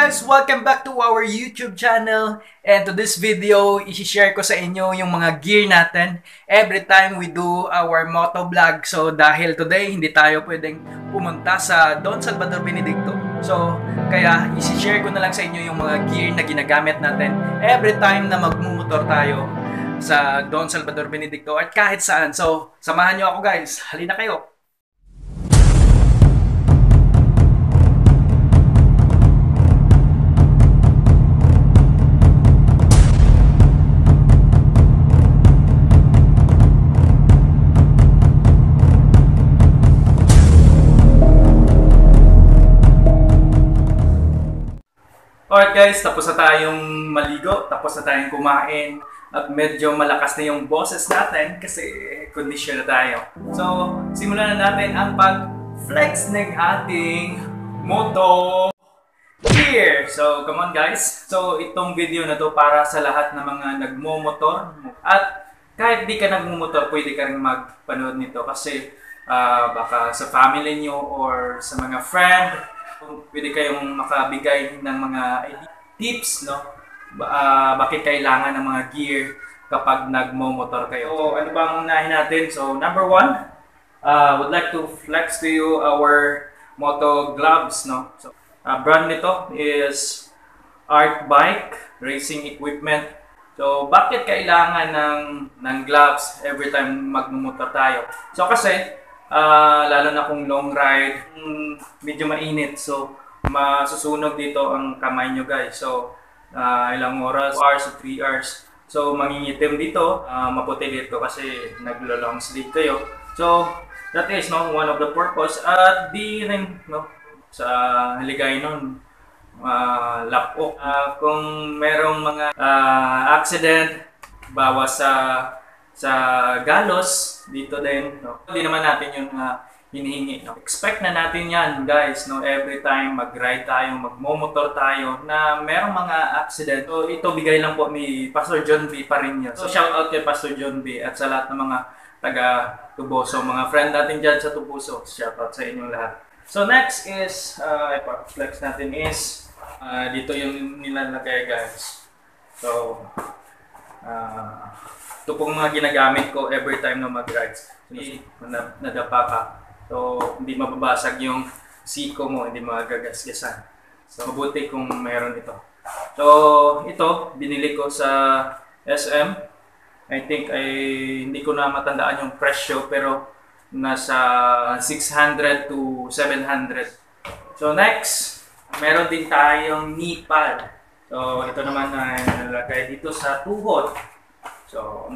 guys! Welcome back to our YouTube channel. And to this video, i-share ko sa inyo yung mga gear natin every time we do our moto vlog. So dahil today, hindi tayo pwedeng pumunta sa Don Salvador Benedicto. So kaya i-share ko na lang sa inyo yung mga gear na ginagamit natin every time na magmumotor tayo sa Don Salvador Benedicto at kahit saan. So samahan nyo ako guys. Halina kayo! Alright guys, tapos na tayong maligo, tapos na tayong kumain at medyo malakas na yung boses natin kasi condition na tayo. So, simulan na natin ang pag-flex ng ating moto gear. So, come on guys. So, itong video na to para sa lahat ng mga nagmo-motor at kahit di ka nagmo-motor, pwede ka rin magpanood nito kasi baka sa family nyo or sa mga friend, pwede kayong makabigay ng mga tips, no? Bakit kailangan ng mga gear kapag nagmo-motor kayo. So, ano bang unahin natin? So, number one, would like to flex to you our moto gloves, no? So, brand nito is Art Bike Racing Equipment. So, bakit kailangan ng gloves every time magmo-motor tayo? So, kasi lalo na kung long ride, medyo mainit. So, masusunog dito ang kamay nyo guys. So, ilang oras? 2 hours to 3 hours. So, mangingitim dito. Maputi dito kasi naglo-long sleeve kayo. So, that is one of the purpose. At di rin sa haligay nun, lapok. Kung merong mga accident, bawas sa galos dito din, no? Hindi naman natin yung hinihingi, no? Expect na natin yan guys, no? Every time mag-ride tayo, magmomotor tayo na merong mga accident. So ito bigay lang po ni Pastor John B pa rin yun. So shout out kay Pastor John B at sa lahat ng mga taga Tubuso, mga friend natin dyan sa Tubuso. Shout out sa inyong lahat. So next is, flex natin is, dito yung nilalagay guys. So, ito pong mga ginagamit ko every time na mag-rides. Nadapa ka. So, hindi mababasag yung siko mo, hindi magagasgasan. So, mabuti kung mayroon ito. So, ito, binili ko sa SM. I think hindi ko na matandaan yung presyo, pero nasa 600 to 700. So, next, meron din tayong knee pad. So, ito naman na nalagay dito sa tuhod. So,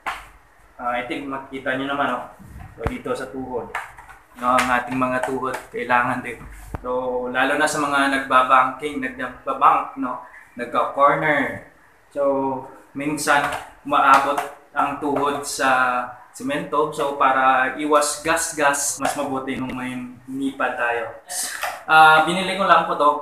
I think makikita nyo naman, no? So, dito sa tuhod. No, ang ating mga tuhod, kailangan din. So, lalo na sa mga nagbabanking, nagbabank, no? Nagka-corner. So, minsan, umaabot ang tuhod sa semento. So, para iwas gas-gas, mas mabuti nung may nipa tayo. Binili ko lang po to.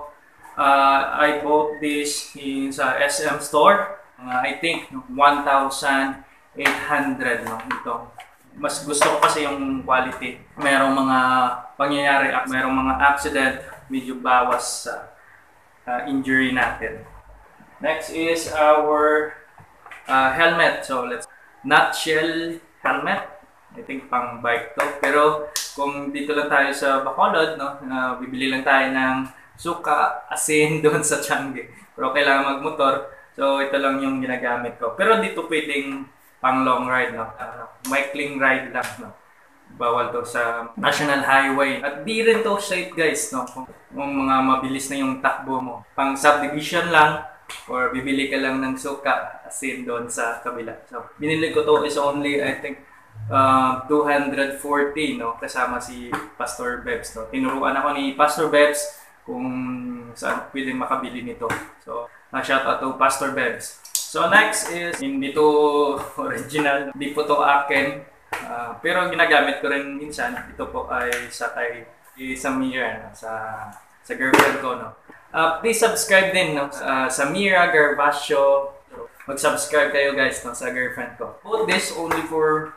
I bought this sa SM store. I think 1,800, no, ito. Mas gusto ko kasi yung quality. Merong mga pangyayari, merong mga accident, medyo bawas sa injury natin. Next is our helmet. So nutshell helmet. I think pang bike to. Pero kung dito lang tayo sa Bacolod, no, bibili lang tayo ng suka, asin doon sa Tiangge. Pero kailangan magmotor. So, ito lang yung ginagamit ko. Pero dito pwedeng pang long ride, no? Maikling ride lang, no? Bawal to sa national highway. At di rin to safe, guys, no? Kung mga mabilis na yung takbo mo. Pang subdivision lang, or bibili ka lang ng suka, asin doon sa kabila. So, binili ko to is only, I think, 240, no? Kasama si Pastor Bebs, no? Tinuruan ako ni Pastor Bebs kung saan pwedeng makabili nito. So, shout out to Pastor Bebs. So next is, hindi to original, hindi po to akin. Pero ginagamit ko rin minsan. Ito po ay sa Mira, sa girlfriend ko, no. Please subscribe din, no, sa Mira Garbacio. Mag-subscribe kayo guys, no, sa girlfriend ko. Bought this only for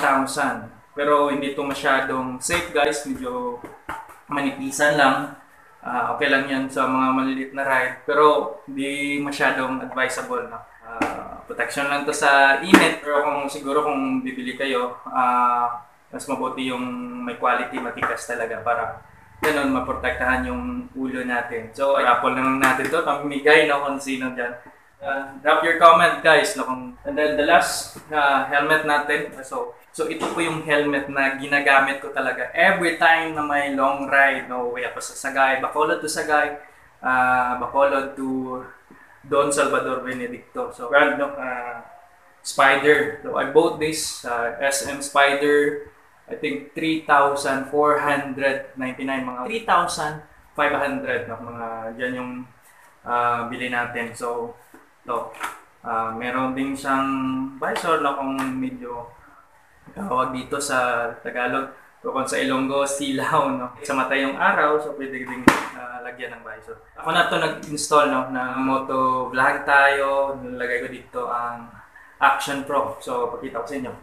1,000. Pero hindi to masyadong safe guys, medyo manipisan lang. Okay lang yan sa mga maliliit na ride, pero hindi masyadong advisable, no? Protection lang to sa init, pero siguro kung bibili kayo, mas mabuti yung may quality, matikas talaga para ganun maprotektahan yung ulo natin. So, i-apple lang natin to, pamimigay, no, kung sino dyan. Drop your comment, guys, no, and then the last helmet natin. So ito po yung helmet na ginagamit ko talaga every time na may long ride, no, way ako sa Sagay, Bacolod to Sagay, Bacolod to Don Salvador Benedicto. So brand, no, Spider. So I bought this SM Spider, I think 3,499, mga 3,500, no, mga dyan yung bili natin. So to, meron din siyang visor na kung medyo tawag dito sa Tagalog, o kung sa Ilonggo, silaw, no? Sa mata yung araw, so pwede din lagyan ng visor. Ako na to nag-install, no, na moto vlog tayo. Nilagay ko dito ang Action Pro. So pakita ko sa inyo.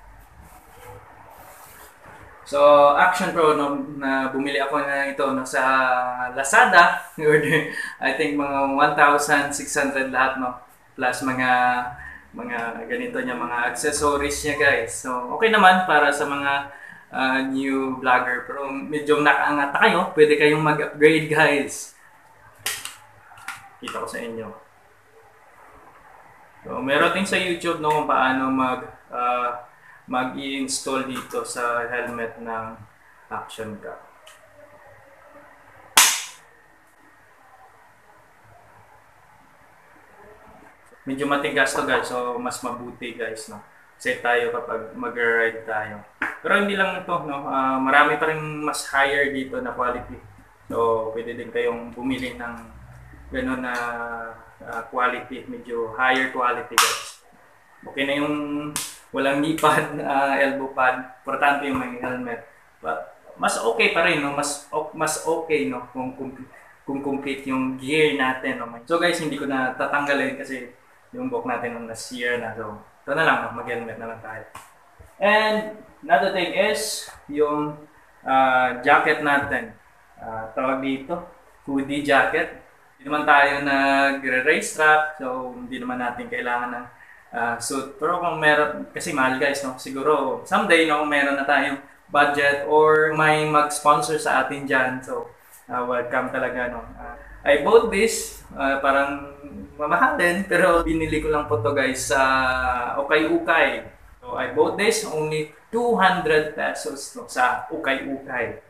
So Action Pro, no, na bumili ako na ito, no, sa Lazada. I think mga 1,600 lahat, no, plus mga ganito niya, mga accessories niya, guys. So okay naman para sa mga new vlogger, pero medyo nakaangata kayo, pwede kayong mag-upgrade, guys. Kita ko sa inyo. So meron din sa YouTube, no, kung paano mag-i-install dito sa helmet ng Action Pro. Medyo matigas to, guys, so mas mabuti, guys, no, safe tayo kapag mag-ride tayo. Pero hindi lang ito, no, marami pa rin mas higher dito na quality. So pwede din kayong bumili ng gano'n na quality, medyo higher quality, guys. Okay na yung walang knee pad, elbow pad, importante yung may helmet. But mas okay pa rin, no, mas okay, no, kung complete yung gear natin, no. So guys, hindi ko na tatanggalin kasi yung buhok natin nung last year na. So ito na lang, no, mag-helmet na lang tayo. And another thing is yung jacket natin. Tawag dito, hoodie jacket. Hindi naman tayo nag-race track, so hindi naman natin kailangan ng suit. Pero kung meron, kasi mahal, guys, no, siguro someday, no, kung meron na tayong budget or may mag-sponsor sa atin dyan, so welcome talaga, no. I bought this, parang mamahal din, pero binili ko lang po to, guys, sa ukay-ukay. So I bought this only 200 pesos, no, sa ukay-ukay.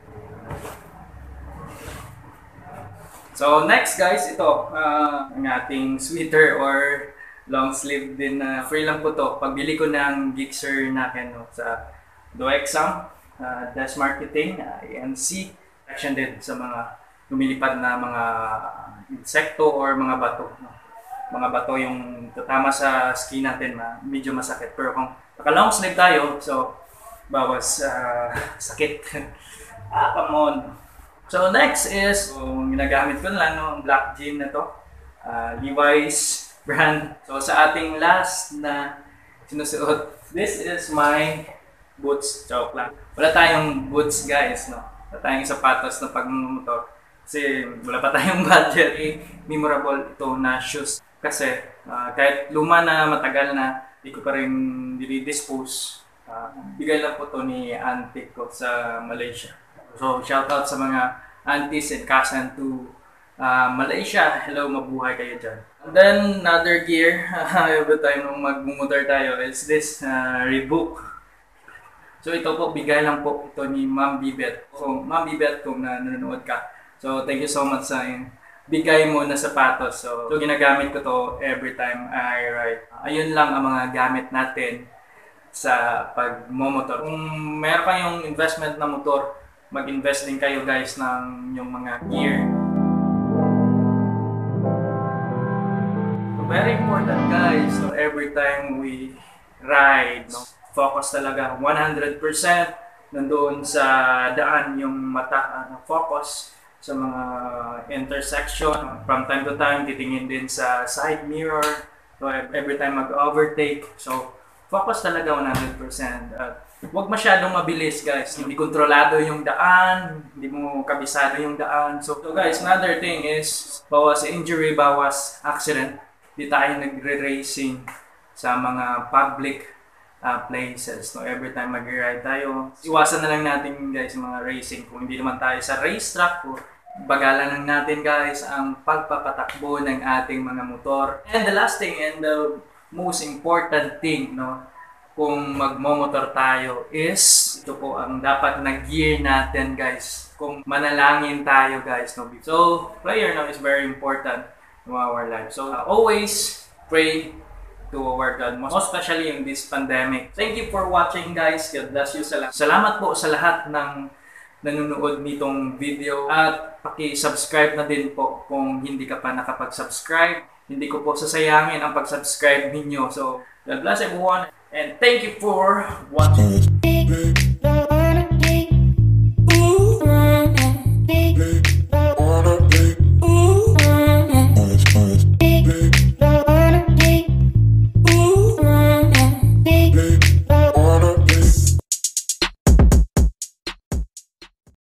So next, guys, ito ang ating sweater or long sleeve din na free lang po to. Pagbili ko ng Gixxer natin, no, sa Do Exam, Desk Marketing, ANC, action din sa mga lumilipad na mga insekto or mga bato, no. Mga bato yung tatama sa skin natin, medyo masakit. Pero kung naka-long sleeve tayo, so bawas sakit. Come on. So next is, ginagamit ko na lang, no, ang black jean na to, Levi's brand. So sa ating last na sinusuot, this is my boots. Joke lang. Wala tayong boots, guys, no. Wala tayong sapatos na pagmumotor. Kasi wala pa tayong budget. Memorable ito na shoes. Kasi kahit luma na, matagal na, di ko pa rin dinidispose. Bigay lang po ito ni auntie ko sa Malaysia. So shout out sa mga aunties and cousin to Malaysia. Hello, mabuhay kayo dyan. And then another gear, every time nung magmumotor tayo, is this Reebok. So ito po, bigay lang po ito ni Ma'am Bibet. So Ma'am Bibet, kung nanonood ka, so thank you so much sa bigay mo na sapatos. So ginagamit ko to every time I ride. Ayun lang ang mga gamit natin sa pagmomotor. Kung meron kayong investment na motor, mag-invest din kayo, guys, ng yung mga gear. So, very important, guys. So every time we ride, no, focus talaga 100% nandoon sa daan yung mata, focus sa mga intersection. From time to time, titingin din sa side mirror. So every time mag-overtake. So focus talaga 100%. Huwag masyadong mabilis guys. Hindi kontrolado yung daan, hindi mo kabisado yung daan. So guys, another thing is bawas injury, bawas accident. Di tayo nagre-racing sa mga public places. No, every time mag-ride tayo, iwasan na lang natin guys yung mga racing. Kung hindi naman tayo sa racetrack, bagalan lang natin guys ang pagpapatakbo ng ating mga motor. And the last thing and the most important thing, no, kung magmomotor tayo is ito po ang dapat na gear natin guys. Kung manalangin tayo guys, no. So prayer now is very important in our life. So always pray to our God, most especially in this pandemic. Thank you for watching guys. God bless you. Salamat po sa lahat ng nanonood nitong video at paki-subscribe na din po kung hindi ka pa nakapag-subscribe. Hindi ko po sasayangin ang pag-subscribe ninyo. So God bless everyone and thank you for watching.